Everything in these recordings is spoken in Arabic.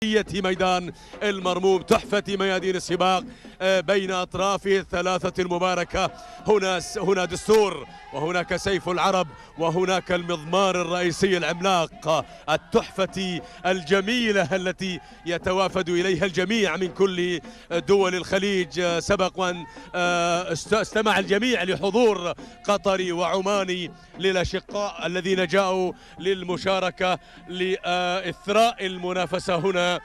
ميدان المرموم، تحفة ميادين السباق بين أطرافه الثلاثة المباركة. هنا دستور، وهناك سيف العرب، وهناك المضمار الرئيسي العملاق، التحفة الجميلة التي يتوافد إليها الجميع من كل دول الخليج. سبق وأن استمع الجميع لحضور قطري وعماني للأشقاء الذين جاءوا للمشاركة لإثراء المنافسة هنا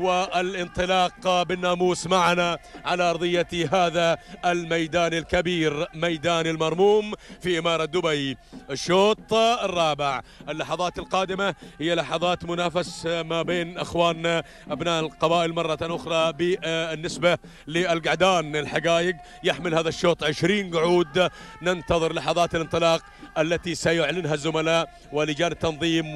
والانطلاق بالناموس معنا على أرضية هذا الميدان الكبير، ميدان المرموم في إمارة دبي. الشوط الرابع، اللحظات القادمة هي لحظات منافس ما بين أخواننا أبناء القبائل مرة أخرى. بالنسبة للقعدان الحقائق يحمل هذا الشوط 20 قعود. ننتظر لحظات الانطلاق التي سيعلنها الزملاء ولجان التنظيم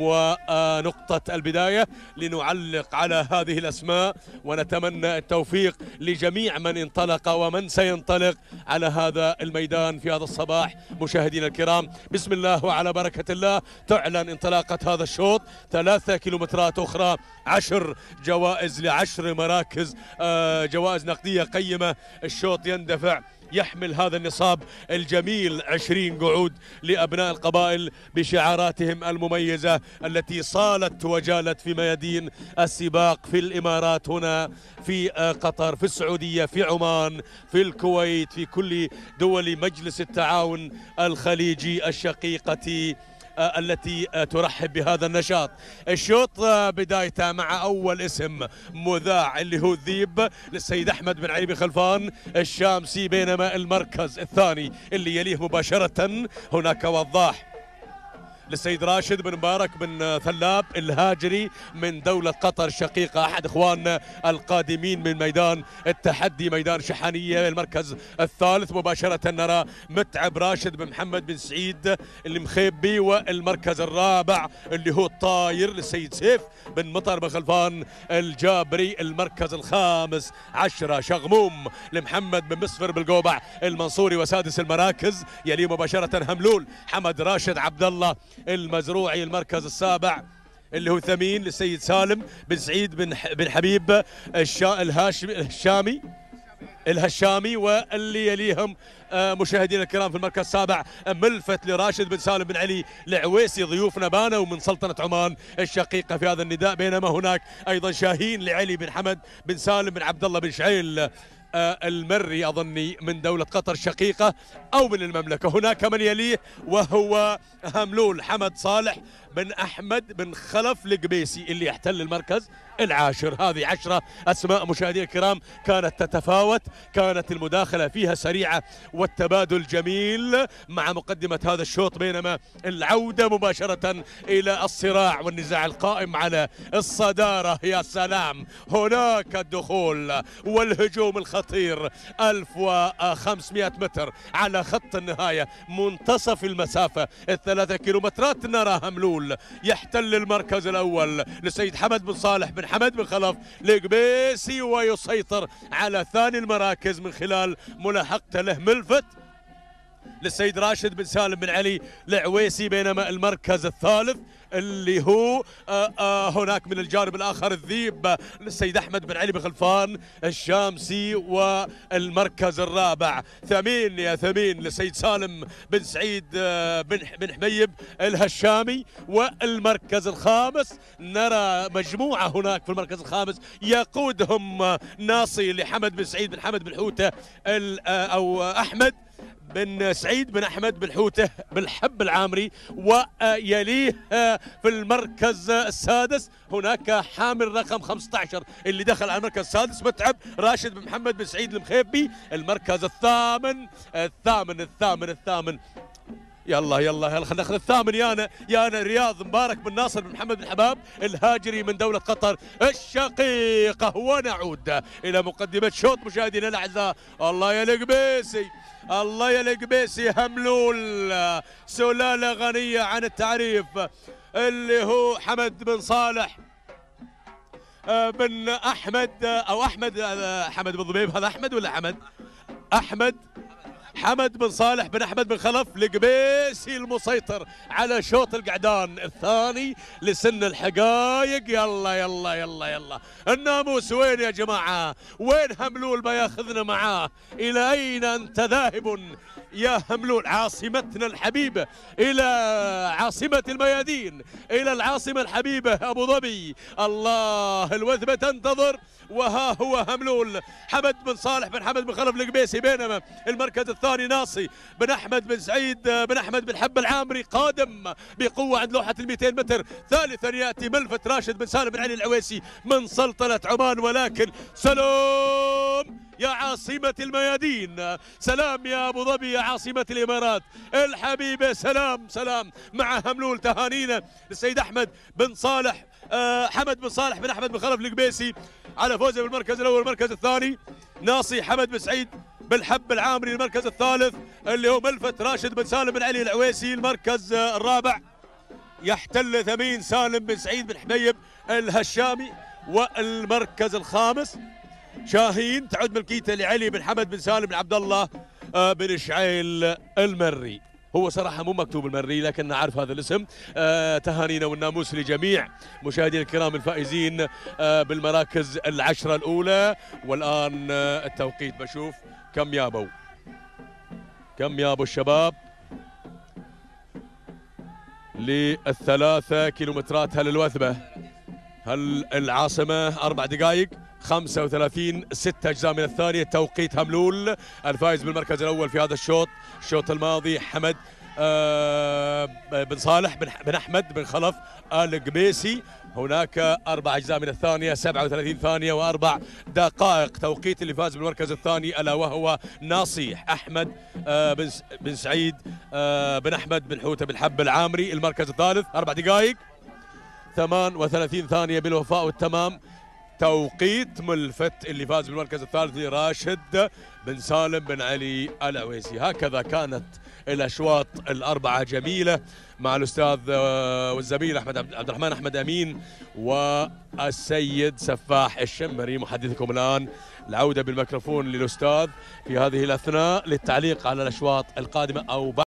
ونقطة البداية لنعلق على هذه الأسماء، ونتمنى التوفيق لجميع من انطلق ومن سينطلق على هذا الميدان في هذا الصباح. مشاهدينا الكرام، بسم الله وعلى بركة الله تعلن انطلاقة هذا الشوط. 3 كيلومترات أخرى، 10 جوائز ل10 مراكز، جوائز نقدية قيمة. الشوط يندفع، يحمل هذا النصاب الجميل 20 قعود لأبناء القبائل بشعاراتهم المميزة التي صالت وجالت في ميادين السباق في الإمارات، هنا في قطر، في السعودية، في عمان، في الكويت، في كل دول مجلس التعاون الخليجي الشقيقة التي ترحب بهذا النشاط. الشوط بدايته مع أول اسم مذاع اللي هو الذيب للسيد أحمد بن علي بن خلفان الشامسي، بينما المركز الثاني اللي يليه مباشرة هناك وضاح للسيد راشد بن مبارك بن ثلاب الهاجري من دولة قطر الشقيقة، أحد إخواننا القادمين من ميدان التحدي ميدان شحانية. المركز الثالث مباشرة نرى متعب راشد بن محمد بن سعيد المخيبي، والمركز الرابع اللي هو الطاير للسيد سيف بن مطر بن خلفان الجابري. المركز الخامس 10 شغموم لمحمد بن مصفر بالقوبع المنصوري. وسادس المراكز يلي مباشرة هملول حمد راشد عبد الله المزروعي. المركز السابع اللي هو ثمين للسيد سالم بن سعيد بن حبيب الهشامي. واللي يليهم مشاهدينا الكرام في المركز السابع ملفت لراشد بن سالم بن علي العويسي ضيوفنا بانوا من سلطنة عمان الشقيقة في هذا النداء. بينما هناك أيضا شاهين لعلي بن حمد بن سالم بن عبد الله بن شعيل المري أظني من دولة قطر الشقيقة أو من المملكة. هناك من يليه وهو هملول حمد صالح بن أحمد بن خلف القبيسي اللي يحتل المركز العاشر. هذه 10 أسماء مشاهدينا الكرام كانت تتفاوت، كانت المداخلة فيها سريعة والتبادل جميل مع مقدمة هذا الشوط، بينما العودة مباشرة إلى الصراع والنزاع القائم على الصدارة. يا سلام، هناك الدخول والهجوم الخطير. 1500 متر على خط النهاية، منتصف المسافة 3 كيلومترات. نرى هملول يحتل المركز الأول لسيد حمد بن صالح بن حمد بن خلف القبيسي، ويسيطر على ثاني المراكز من خلال ملاحقته له ملفت للسيد راشد بن سالم بن علي العويسي. بينما المركز الثالث اللي هو هناك من الجانب الآخر الذيب للسيد أحمد بن علي بن خلفان الشامسي. والمركز الرابع ثمين يا ثمين للسيد سالم بن سعيد بن حميب الهشامي. والمركز الخامس نرى مجموعة هناك في المركز الخامس يقودهم ناصي لحمد بن سعيد بن حمد بن حوتة أو أحمد بن سعيد بن أحمد بن حوته بالحب العامري. ويليه في المركز السادس هناك حامل رقم 15 اللي دخل على المركز السادس متعب راشد بن محمد بن سعيد المخيبي. المركز الثامن يلا خلينا ناخذ الثامن يانا رياض مبارك بن ناصر بن محمد بن حباب الهاجري من دولة قطر الشقيقة. ونعود إلى مقدمة شوط مشاهدينا الأعزاء. الله يا القبيسي هملول سلالة غنية عن التعريف اللي هو حمد بن صالح بن أحمد أو أحمد حمد بن ضبيب. هذا أحمد ولا حمد؟ حمد بن صالح بن أحمد بن خلف القبيسي المسيطر على شوط القعدان الثاني لسن الحقايق. يلا يلا يلا يلا الناموس وين يا جماعة؟ وين هملول ما ياخذنا معاه؟ إلى أين أنت ذاهب يا هملول؟ عاصمتنا الحبيبة، إلى عاصمة الميادين، إلى العاصمة الحبيبة أبو ظبي. الله الوثبة تنتظر، وها هو هملول حمد بن صالح بن حمد بن خلف القبيسي، بينما المركز الثاني ناصي بن أحمد بن سعيد بن أحمد بن حب العامري قادم بقوة عند لوحة 200 متر. ثالثا يأتي ملفت راشد بن سالم بن علي العويسي من سلطنة عمان. ولكن سلام يا عاصمة الميادين، سلام يا أبو ظبي يا عاصمة الإمارات الحبيبة، سلام سلام مع هملول. تهانينا للسيد أحمد بن صالح حمد بن صالح بن أحمد بن خلف القبيسي على فوزه بالمركز الأول. المركز الثاني ناصي حمد بن سعيد بن حب العامري. المركز الثالث اللي هو ملفت راشد بن سالم بن علي العويسي. المركز الرابع يحتل ثمين سالم بن سعيد بن حبيب الهشامي. والمركز الخامس شاهين تعود ملكيته لعلي بن حمد بن سالم بن عبد الله بن شعيل المري. هو صراحة مو مكتوب المري لكن نعرف هذا الاسم. تهانينا والناموس لجميع مشاهدينا الكرام الفائزين بالمراكز العشرة الأولى. والآن التوقيت بشوف كم يابوا الشباب للثلاثة كيلومترات. هل الوثبة، هل العاصمة 4 دقائق 35 6 أجزاء من الثانية. توقيت هملول الفائز بالمركز الأول في هذا الشوط الماضي حمد بن صالح بن أحمد بن خلف القبيسي. هناك 4 أجزاء من الثانية 37 ثانية و4 دقائق. توقيت اللي فاز بالمركز الثاني ألا وهو ناصي أحمد بن سعيد بن أحمد بن حوته بن حب العامري. المركز الثالث 4 دقائق 38 ثانية بالوفاء والتمام. توقيت ملفت اللي فاز بالمركز الثالث راشد بن سالم بن علي العويسي. هكذا كانت الأشواط الأربعة جميلة مع الأستاذ والزميل عبد الرحمن أحمد أمين والسيد سفاح الشمري. محدثكم الآن العودة بالميكروفون للأستاذ في هذه الأثناء للتعليق على الأشواط القادمة أو